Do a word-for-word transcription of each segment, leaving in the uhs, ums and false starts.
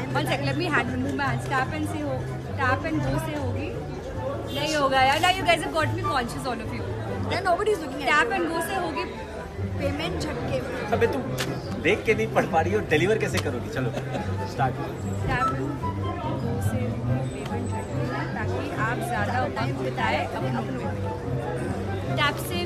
One second, let me hand move my hands. Tap and से हो, tap and go से होगी. नहीं होगा यार. Now you guys have got me conscious, all of you. Then nobody is looking at Tap and go से होगी. Payment झटके में. अबे तू देख के नहीं पढ़ पा रही हो, डिलीवर कैसे करोगी? चलो स्टार्ट. Tap and go से payment झटके में ताकि आप ज़्यादा वक्त बिताएं अपनों में. Tap से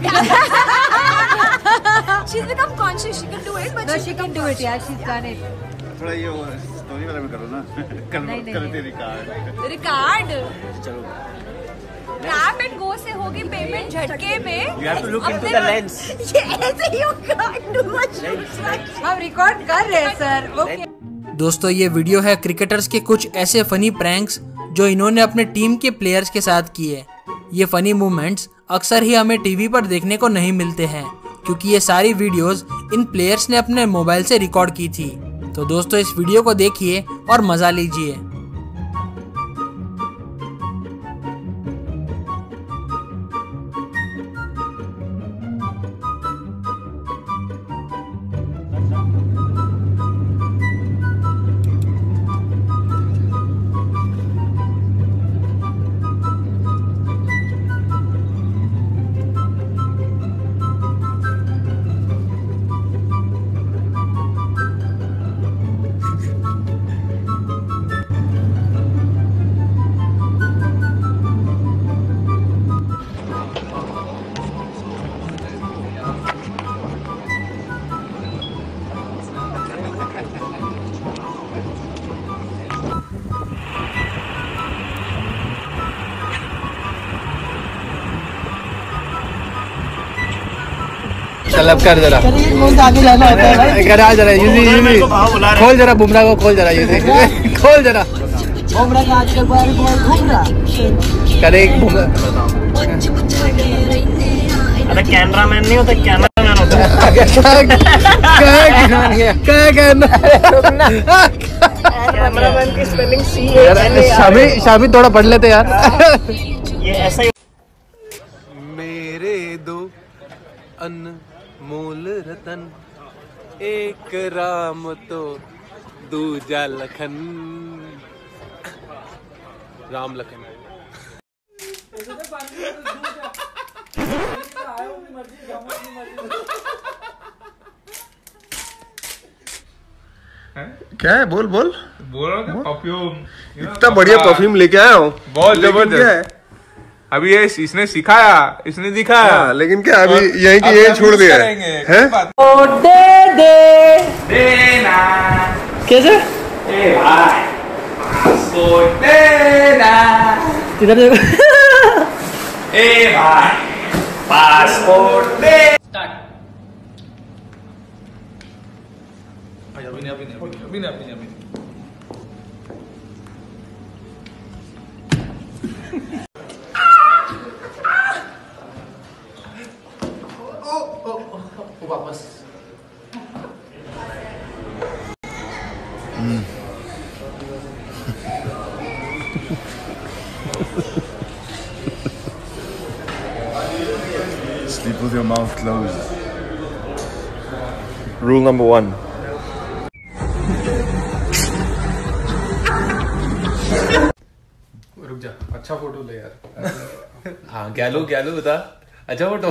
She's become conscious. She can do it, but no, she, she can do it. Yeah, she's done it. थोड़ा ये स्टोरी वाला में करो ना. नहीं करते रिकॉर्ड. रिकॉर्ड. चलो. Tap and go से होगी पेमेंट झटके में. You have to look into the lens. ये ऐसे you can't do much. हम रिकॉर्ड कर रहे हैं सर. ओके. दोस्तों ये वीडियो है क्रिकेटर्स के कुछ ऐसे फनी प्रैंक्स जो इन्होंने अपने टीम के प्लेयर्स के साथ किए. ये फनी मूवमेंट्स अक्सर ही हमें टीवी पर देखने को नहीं मिलते हैं क्योंकि ये सारी वीडियोस इन प्लेयर्स ने अपने मोबाइल से रिकॉर्ड की थी. तो दोस्तों इस वीडियो को देखिए और मजा लीजिए. चल अब कर जरा. आगे जाना होता है भाई. कर आ जरा. यूजी यूजी खोल जरा बुमराह को. खोल जरा यूजी. खोल जरा. बुमराह का आजकल बार बॉल घूम रहा. करे एक बुमराह. अरे कैमरामैन नहीं होता, कैमरामैन होता है. क्या कहना कैमरामैन की स्पेलिंग सी है. शामी शामी थोड़ा पढ़ लेते यार. ये ऐसा ही. मेरे दो अनमोल रतन, एक राम तो दूजा लखन. राम लखन. क्या है? बोल बोल बोल रहा हूँ. परफ्यूम. इतना बढ़िया परफ्यूम लेके आया हूँ. बहुत जबरदस्त. अभी ये इसने सिखाया, इसने दिखाया. हाँ, लेकिन क्या अभी यहीं की यहीं छोड़ दिया है? दे दे देना कैसे ए भाई पासपोर्ट देना. किधर ए भाई पासपोर्ट दे. अभी नहीं अभी नहीं अभी नहीं अभी नहीं अभी. वापस. Sleep with your mouth closed. Rule number one. रुक जा. अच्छा फोटो ले यार. हाँ गैलू गैलू बता. अच्छा फोटो.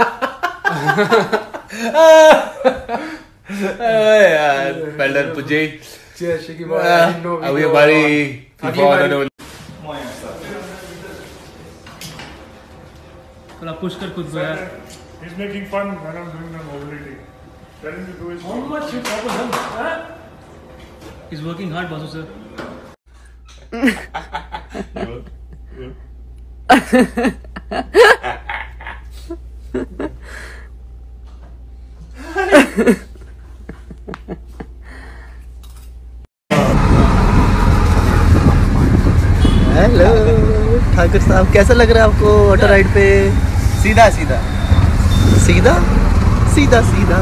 यार बेल्डर पुजे. अभी हमारी थोड़ा पुश कर खुद को यार. He's making fun when I'm doing the mobility. Tell him to do his How much you focus on? Huh? He's working hard, Basu sir. Hello Thakur sahab, कैसा लग रहा है आपको ऑटो राइड पे? सीधा सीधा सीधा सीधा सीधा.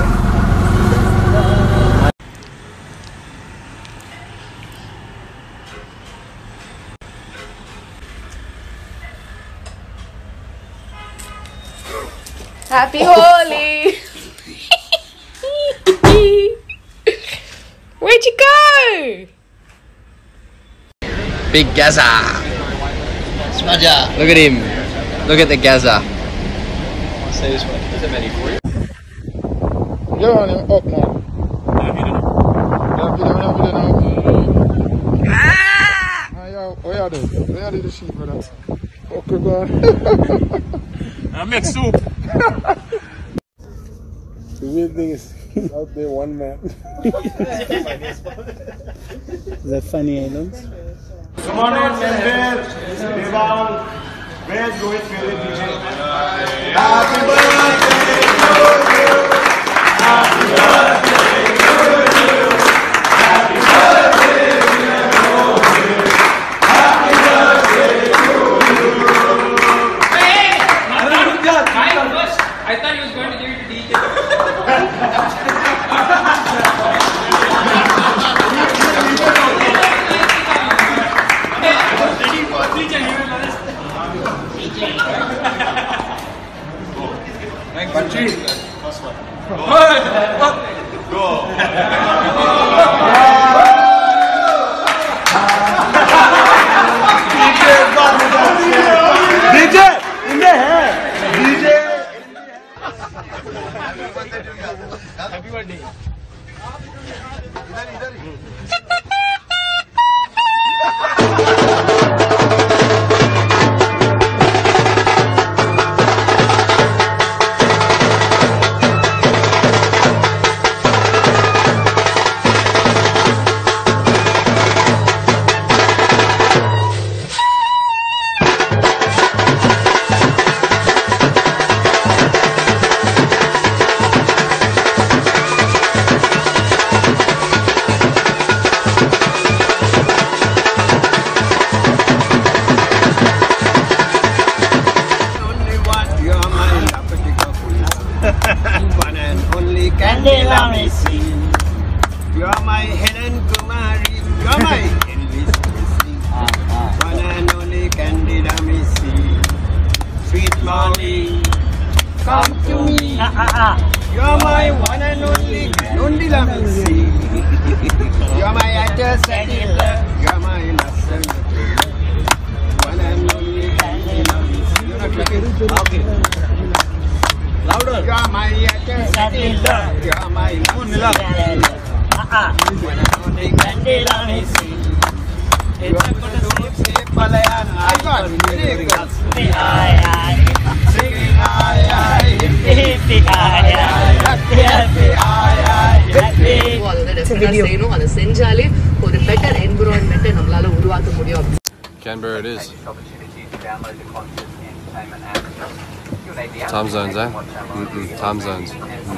Happy Holi! Where'd you go? Big Gaza. Smaja. Look at him. Look at the Gaza. Say this one. Is it ready for you? You're on him up now. What y'all do? What y'all do the sheep, brother? Okay, go on. I make soup. The weird thing is, he's out there one man. Is that funny, Islands? Come on in, Mendes. Deval. Where's Rohit's favorite D J? Happy birthday to you. Happy birthday to you. Happy birthday to you. Happy birthday to you. Hey! I thought he was going to give it to D J. You're my Helen Kumari, you're my Elvis Presley, one and only Candida Missy. Sweet Molly, come to me. You're my one and only Candida Missy. You're my actor settler, you're my lesson. One and only Candida Missy. You're not looking? Okay. Louder. You're my actor settler, you're my lesson. Ah, when I only Candida Missy. It's a good shape, Malayan. I got really good. Singing aye aye, singing aye aye, hippie hippie aye aye, happy happy aye aye, happy. செய்யணும் அதை செஞ்சாலே ஒரு better environment நம்மளால உருவாக்க முடியும். Canberra it is. Time zones, eh? Mm-mm. Time zones.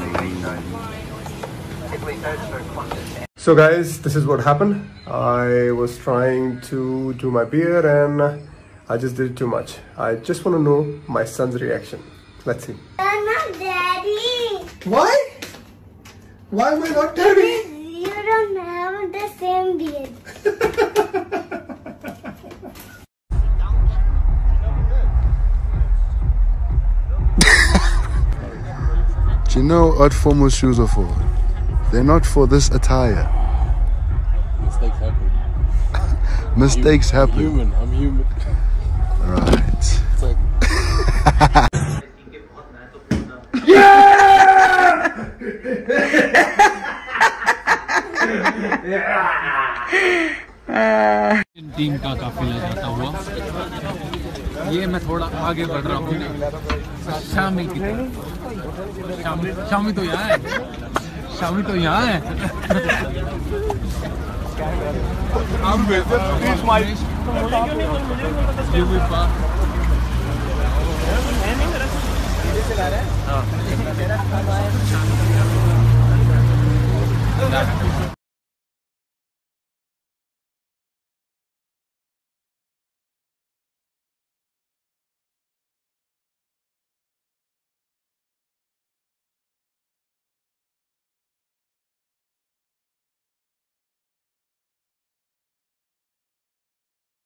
So guys, this is what happened. I was trying to do my beer and I just did it too much. I just want to know my son's reaction. Let's see. I'm not daddy. Why? Why am I not daddy? You don't have the same beard. Do you know what formal shoes are for? They're not for this attire. Mistakes happen. Mistakes I'm happen. human. I'm human. Right. It's like team का काफिला जाता हुआ ये मैं थोड़ा आगे बढ़ रहा हूँ शामी की तरफ। शामी शामी तो यहाँ है, शामी तो यहाँ है। ये भी बात